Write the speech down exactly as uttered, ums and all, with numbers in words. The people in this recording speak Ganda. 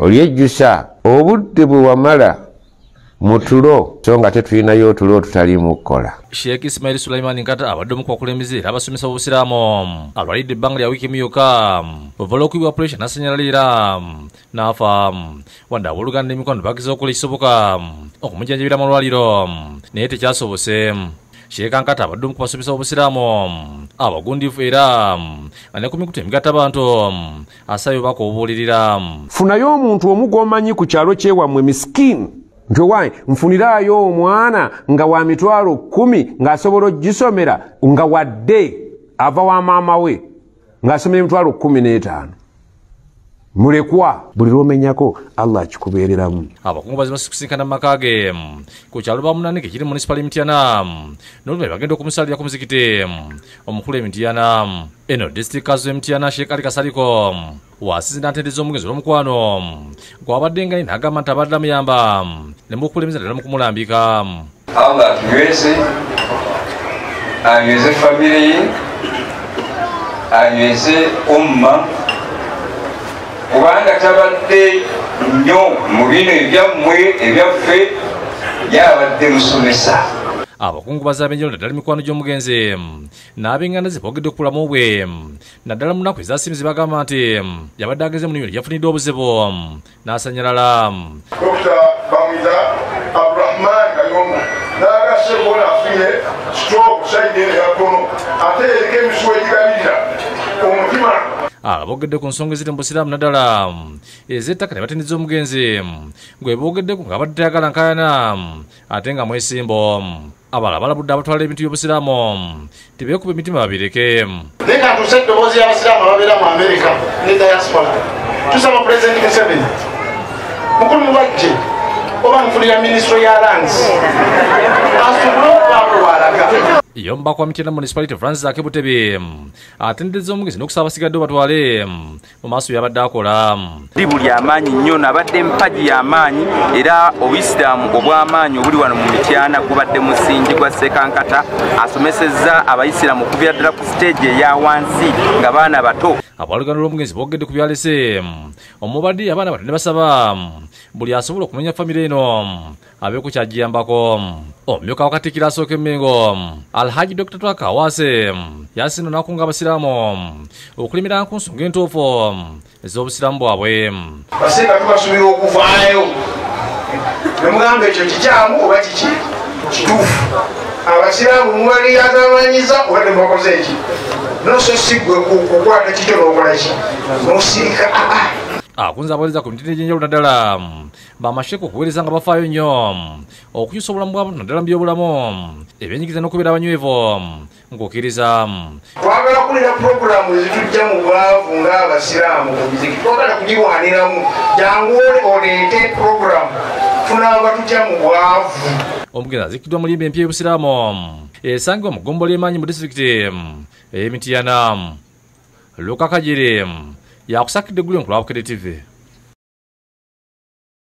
olyejjusa obudde bwe wamala mutulo so nga tetulinayo otulo tutalimu kukola. Sheikh Ismail Sulaiman Nkata abadde mu kwakulembeze era abasomesa b'obusiraamu alwalidde ebbanga lya wiiki emyuka ovala okuyibwa operation n'asenyalira n'afa wadde abooluganda n'emikono bagezaako okukola ekisoboka okumujjanjabira mu malwaliro naye tekyasobose. Sheikh Nkata abadde mu kubasomesa b'obusiraamu abagundiivu era nga ne ku mikutu emigatta abantu asabye obubaka obubuulirira. Funayo omuntu omu gw'omanyi ku kyalo kyewammwe miskini nti owange nfuniraayo omwana nga wa mitwalo kkumi ng'asobola ogisomera nga wadde ava wa maama we ng'asomera emitwalo kkumi n'etaano. Mulekwa buli lw'omenyako Allah akikubeereramu. Abakungu bazima sikusinkana mu maka ge ku kyalo ba Munanike kiri mu munisipali Mityana n'oluvannyuma bagenda okumusalira ku muzikiti omukulu e Mityana. Eno district kazo Mityana Sheikh Ali Kasaliko wasize n'atendereza omugenzi olw'omukwano gw'abadde nga n'agamba nti abadde amuyamba ne mu kukulembeza ddala mu kumulambika. Allah atuweze anyweze famire ye anyweze umma kubanga tabadde nnyo mu bino ebyammwe ebyaffe yabadde musomesa. Abakungu bazaabenjero naddala mikwano gy'omugenzi n'ab'enganda ze boogedde ku bulamu bwe naddala mu nnaku ezasiimizi bagamba nti yabadde ageze mu nnimiro yafunidde obuzibu n'asanyalala. Dokita Bamwita Abdurahman Kayombo n'agase bona afunye stroke sayidi eno yakkono ate eriko emisuwa egigabirira omutima. Aboogedde ku nsonga eziri mu busiraamu naddala ez'ettaka ne batendereza omugenzi gwe boogeddeku ng'abadde tayagala nkaayana ate nga mwesimbo. Abalala balabudde abatwala ebintu by'obusiraamu tibeekuba emitima babireke. Naye ka ntuuse eddoboozi y'abasiraamu ababeera mu Amerika ne diaspora tusaba Pulezidenti Museveni mukulu mubajje oba nfunira minisitule ya lands asobole okubaako walaga. Iyo mbaka wa Mityana municipality Francis Akebutebe atendereza omugenzi n'okusaba abasigadde batwale mu maaso byabadde akola. Buli amaanyi nnyo nabadde mpaji y'amaanyi era obuyisiraamu obw'amaanyi obuli wano mu Mityana gubadde musingi gwa Sheikh Nkata asomesezza abayisiraamu okuviira ddala ku stage eya wansi nga baana bato. Abaluganda lw'omugenzi boogedde ku byalese omubadde abaana bato ne basaba buli asobola okumenya famire eno abeeko kyagiyambako. Omumyuka wa Katikkiro asooka Emmengo Alhaji Doctor Twaka Awase yasino n'akunga abasiraamu okulimira ku nsonga entuufu ez'obusiraamu bwabwe. Basinga tubasubira okuvaayo ne mugamba ekyo kikyamu oba kiki kituufu. Abasiraamu mumaliyazamanyiza oba temubakoze eki noso sigwe kukwata kikyo n'okola ki nosirika aa. Akunze abawereza ku mitendera egy'enjawulo naddala bamasheku okuweereza nga bafaayo nnyo okukyusa obulamu bw'abantu naddala mu byobulamu ebyenyigiza n'okubeera abanywevu ng'okkiriza. Twagala kulira puroguramu ezitujja mu bwavu ng'abasiraamu ku miziki twagala kugirwaniramu jangu oleete puroguramu tunaba tujja mu bwavu. Omugenzi azikiddwa mu limba empya y'obusiraamu esangibwa mu ggombolola y'emaanyi mu disitulikiti ey'e Mityana. Luka Kajere yakusakidde eggulu enkulu wa Bukedde T V.